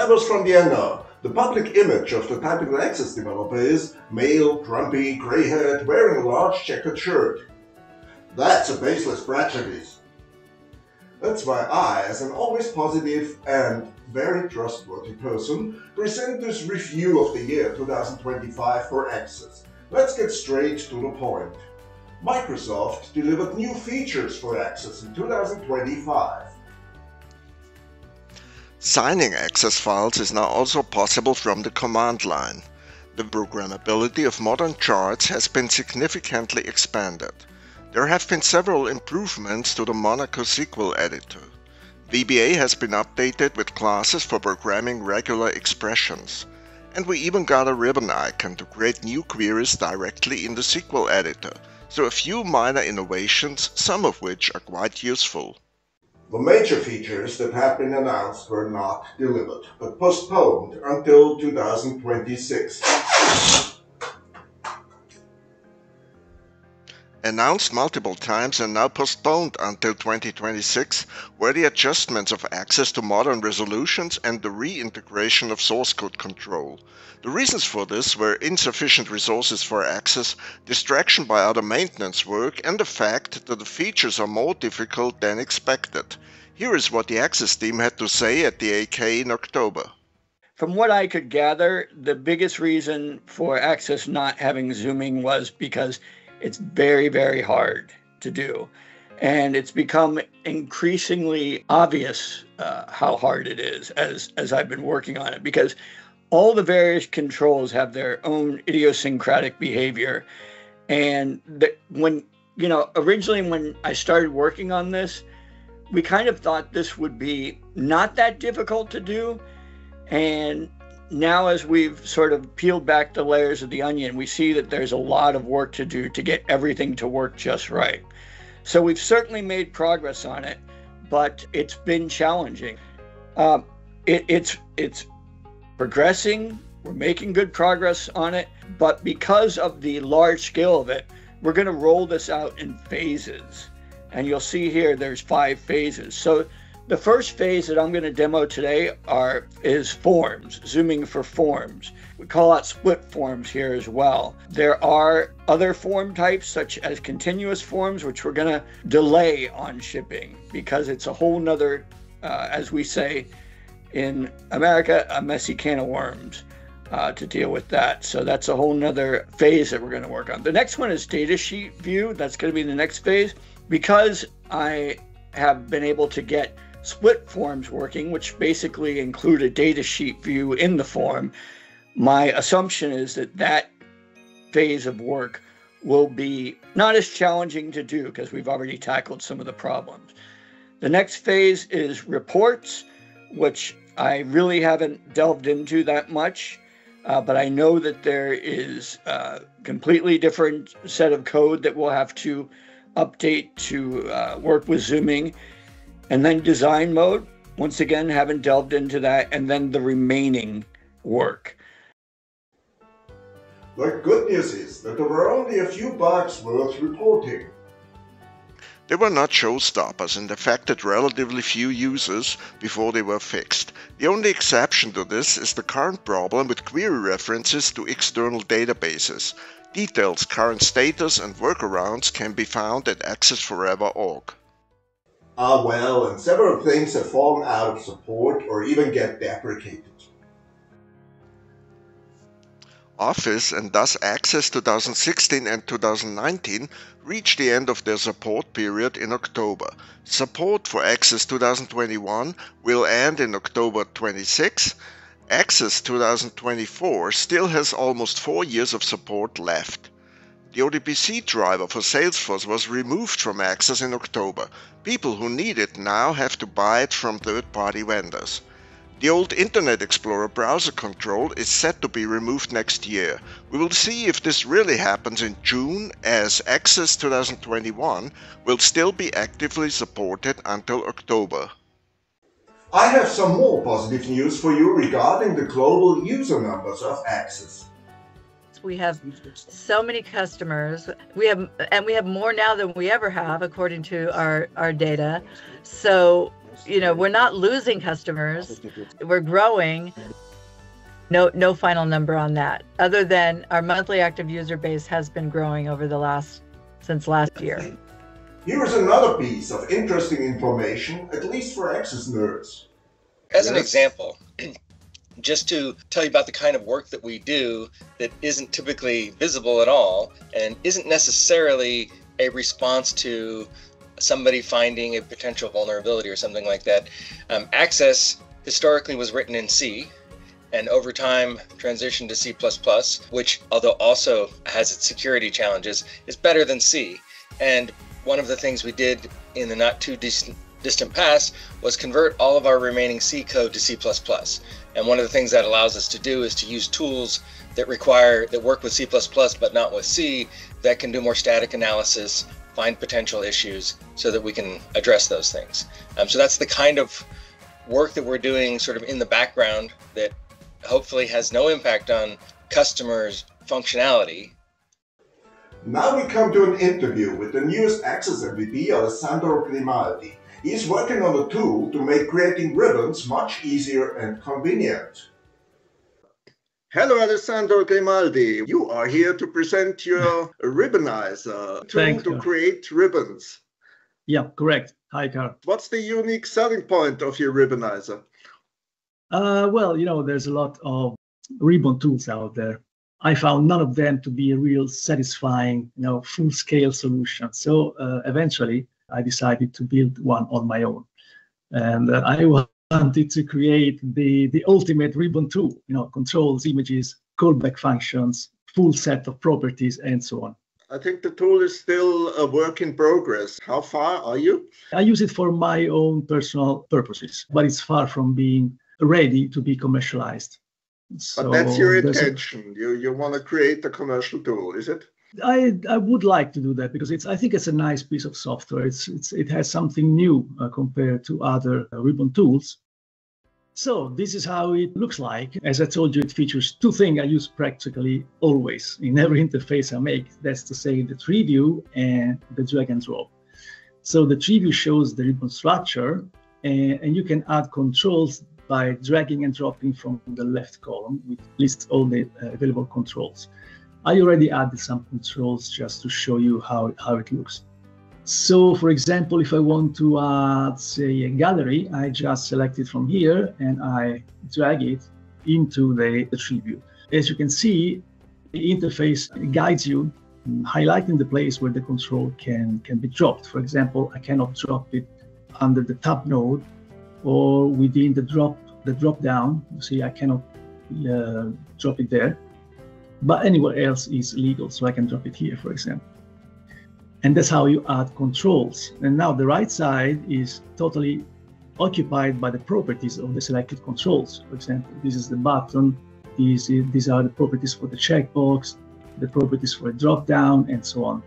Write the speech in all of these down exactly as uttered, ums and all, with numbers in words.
was from the unknown. The public image of the typical Access developer is male, grumpy, grey-haired, wearing a large checkered shirt. That's a baseless prejudice. That's why I, as an always positive and very trustworthy person, present this review of the year two thousand twenty-five for Access. Let's get straight to the point. Microsoft delivered new features for Access in two thousand twenty-five. Signing Access files is now also possible from the command line. The programmability of modern charts has been significantly expanded. There have been several improvements to the Monaco S Q L editor. V B A has been updated with classes for programming regular expressions. And we even got a ribbon icon to create new queries directly in the S Q L editor. So a few minor innovations, some of which are quite useful. The major features that have been announced were not delivered, but postponed until two thousand twenty-six. Announced multiple times and now postponed until twenty twenty-six were the adjustments of access to modern resolutions and the reintegration of source code control. The reasons for this were insufficient resources for access, distraction by other maintenance work, and the fact that the features are more difficult than expected. Here is what the Access team had to say at the A K in October. From what I could gather, the biggest reason for Access not having zooming was because it's very, very hard to do. And it's become increasingly obvious uh, how hard it is as, as I've been working on it, because all the various controls have their own idiosyncratic behavior. And the, when, you know, originally when I started working on this, we kind of thought this would be not that difficult to do. And now as we've sort of peeled back the layers of the onion, we see that there's a lot of work to do to get everything to work just right. So we've certainly made progress on it, but it's been challenging. Um, it, it's, it's progressing, we're making good progress on it, but because of the large scale of it, we're going to roll this out in phases. And you'll see here there's five phases. So the first phase that I'm going to demo today are is forms, zooming for forms. We call out split forms here as well. There are other form types such as continuous forms, which we're going to delay on shipping because it's a whole nother, uh, as we say in America, a messy can of worms uh, to deal with that. So that's a whole nother phase that we're going to work on. The next one is data sheet view. That's going to be the next phase. Because I have been able to get split forms working, which basically include a data sheet view in the form, my assumption is that that phase of work will be not as challenging to do because we've already tackled some of the problems. The next phase is reports, which I really haven't delved into that much, uh, but I know that there is a completely different set of code that we'll have to update to uh, work with zooming. And then design mode, once again, haven't delved into that, and then the remaining work. The good news is that there were only a few bugs worth reporting. They were not showstoppers and affected relatively few users before they were fixed. The only exception to this is the current problem with query references to external databases. Details, current status, and workarounds can be found at access forever dot org. Ah well, and several things have fallen out of support or even get deprecated. Office and thus Access twenty sixteen and two thousand nineteen reached the end of their support period in October. Support for Access twenty twenty-one will end in October twenty-sixth. Access twenty twenty-four still has almost four years of support left. The O D B C driver for Salesforce was removed from Access in October. People who need it now have to buy it from third-party vendors. The old Internet Explorer browser control is set to be removed next year. We will see if this really happens in June, as Access twenty twenty-one will still be actively supported until October. I have some more positive news for you regarding the global user numbers of Access. We have so many customers. We have, and we have more now than we ever have, according to our, our data. So you know, we're not losing customers. We're growing. No, no final number on that, other than our monthly active user base has been growing over the last, since last year. Here's another piece of interesting information, at least for Access nerds. As an Yes? example, just to tell you about the kind of work that we do that isn't typically visible at all and isn't necessarily a response to somebody finding a potential vulnerability or something like that. Um, Access historically was written in C, and over time transitioned to C plus plus, which, although also has its security challenges, is better than C. And one of the things we did in the not too distant, distant past was convert all of our remaining C code to C plus plus. And one of the things that allows us to do is to use tools that require, that work with C plus plus but not with C, that can do more static analysis, find potential issues so that we can address those things. Um, so that's the kind of work that we're doing sort of in the background that hopefully has no impact on customers' functionality. Now we come to an interview with the newest Access M V P, Alessandro Grimaldi. He's working on a tool to make creating ribbons much easier and convenient. Hello, Alessandro Grimaldi. You are here to present your Ribbonizer tool Thank to you. create ribbons. Yeah, correct. Hi, Carl. What's the unique selling point of your Ribbonizer? Uh, well, you know, there's a lot of ribbon tools out there. I found none of them to be a real satisfying, you know, full-scale solution. So uh, eventually, I decided to build one on my own, and uh, I wanted to create the the ultimate ribbon tool. You know, controls, images, callback functions, full set of properties, and so on. I think the tool is still a work in progress. How far are you? I use it for my own personal purposes, but it's far from being ready to be commercialized. So But that's your there's a- intention. You you want to create a commercial tool, is it? I I would like to do that because it's I think it's a nice piece of software. It's it's it has something new uh, compared to other uh, ribbon tools. So this is how it looks like. As I told you, it features two things I use practically always in every interface I make. That's to say the tree view and the drag and drop. So the tree view shows the ribbon structure, and, and you can add controls by dragging and dropping from the left column, which lists all the uh, available controls. I already added some controls just to show you how, how it looks. So, for example, if I want to add, say, a gallery, I just select it from here and I drag it into the, the tree view. As you can see, the interface guides you, highlighting the place where the control can, can be dropped. For example, I cannot drop it under the tab node or within the drop the drop down. You see, I cannot uh, drop it there, but anywhere else is legal, so I can drop it here, for example. And that's how you add controls. And now the right side is totally occupied by the properties of the selected controls. For example, this is the button, these, these are the properties for the checkbox, the properties for a drop down, and so on.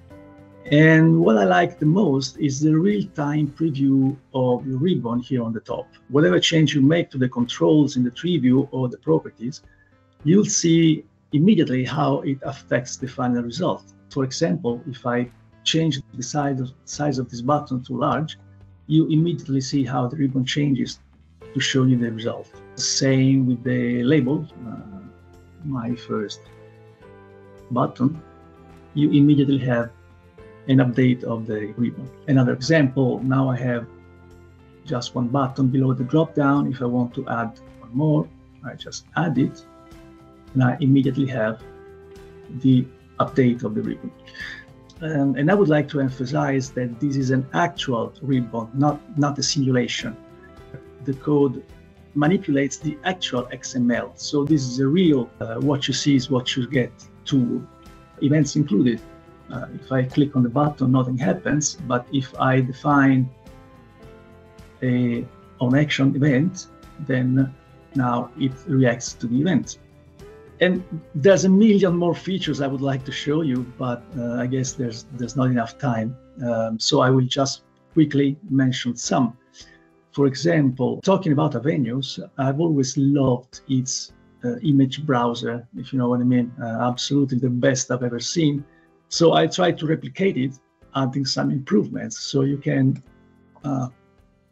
And what I like the most is the real-time preview of your ribbon here on the top. Whatever change you make to the controls in the tree view or the properties, you'll see immediately how it affects the final result. For example, if I change the size of, size of this button to large, you immediately see how the ribbon changes to show you the result. Same with the label, uh, my first button, you immediately have an update of the ribbon. Another example, now I have just one button below the drop down. If I want to add one more, I just add it, and I immediately have the update of the ribbon. Um, and I would like to emphasize that this is an actual ribbon, not, not a simulation. The code manipulates the actual X M L. So this is a real, uh, what you see is what you get tool, events included. Uh, if I click on the button, nothing happens. But if I define a on action event, then now it reacts to the event. And there's a million more features I would like to show you, but uh, I guess there's there's not enough time. Um, so I will just quickly mention some. For example, talking about Avenues, I've always loved its uh, image browser, if you know what I mean. Uh, absolutely the best I've ever seen. So I tried to replicate it, adding some improvements. So you can uh,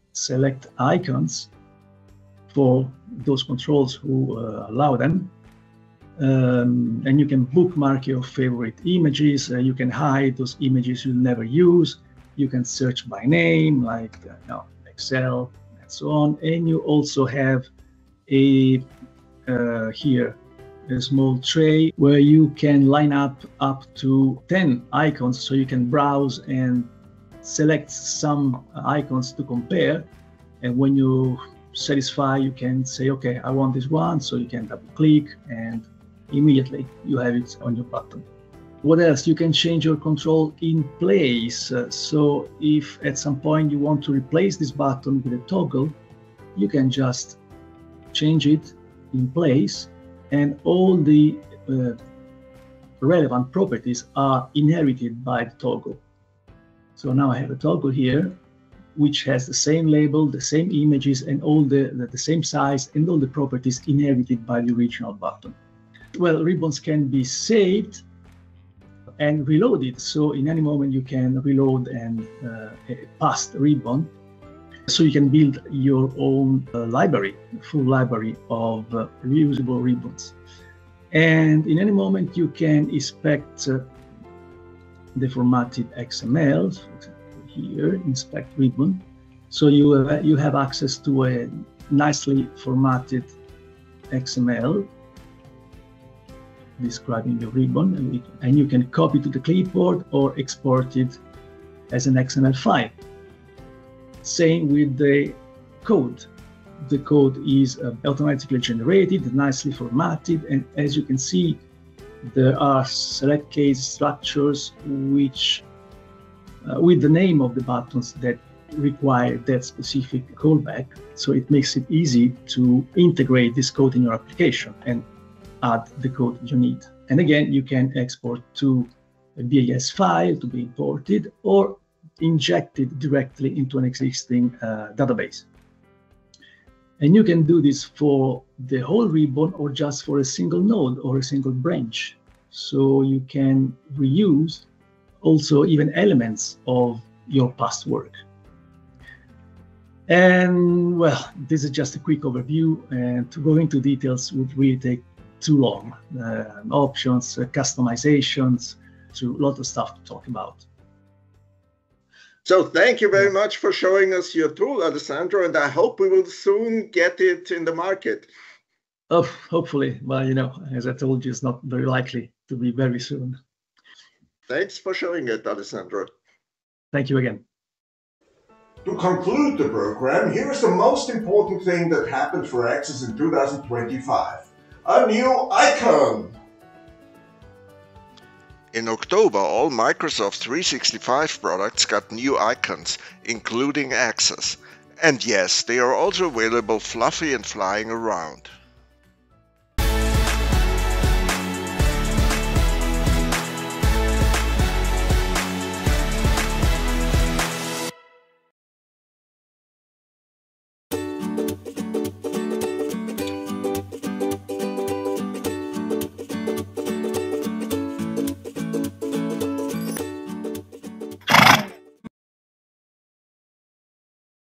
select icons for those controls who uh, allow them. Um, and you can bookmark your favorite images. Uh, you can hide those images you never use. You can search by name, like uh, you know, Excel and so on. And you also have a uh, here a small tray where you can line up up to ten icons, so you can browse and select some icons to compare. And when you satisfy, you can say, okay, I want this one. So you can double click and immediately you have it on your button. What else? You can change your control in place. Uh, so if at some point you want to replace this button with a toggle, you can just change it in place, and all the uh, relevant properties are inherited by the toggle. So now I have a toggle here, which has the same label, the same images, and all the, the, the same size, and all the properties inherited by the original button. Well, ribbons can be saved and reloaded. So in any moment you can reload and uh, a past ribbon. So you can build your own uh, library, full library of uh, reusable ribbons. And in any moment you can inspect uh, the formatted X M L. For example, here, inspect ribbon. So you have, you have access to a nicely formatted X M L describing your ribbon, and, we, and you can copy to the clipboard or export it as an X M L file. Same with the code. The code is uh, automatically generated, nicely formatted, and as you can see, there are select case structures which, uh, with the name of the buttons that require that specific callback. So it makes it easy to integrate this code in your application and add the code you need. And again, you can export to a B A S file to be imported or injected directly into an existing uh, database. And you can do this for the whole ribbon or just for a single node or a single branch. So you can reuse also even elements of your past work. And well, this is just a quick overview, and to go into details would really take too long. Uh, options, uh, customizations, so a lot of stuff to talk about. So thank you very much for showing us your tool, Alessandro, and I hope we will soon get it in the market. Oh, hopefully. Well, you know, as I told you, it's not very likely to be very soon. Thanks for showing it, Alessandro. Thank you again. To conclude the program, here's the most important thing that happened for Access in two thousand twenty-five. A new icon! In October, all Microsoft three sixty-five products got new icons, including Access. And yes, they are also available fluffy and flying around.